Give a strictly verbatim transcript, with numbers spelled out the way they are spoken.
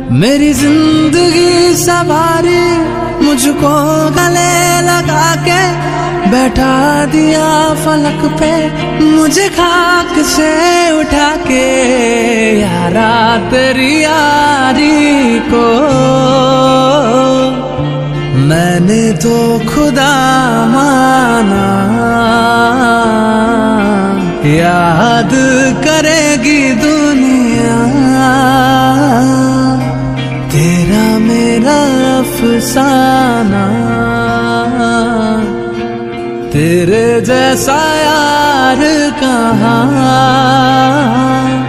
मेरी जिंदगी सवारी मुझको गले लगा के बैठा दिया फलक पे, मुझे खाक से उठा के यारा तेरी यारी को मैंने तो खुदा माना। याद करेगी दुनिया तेरा मेरा अफसाना, तेरे जैसा यार कहाँ।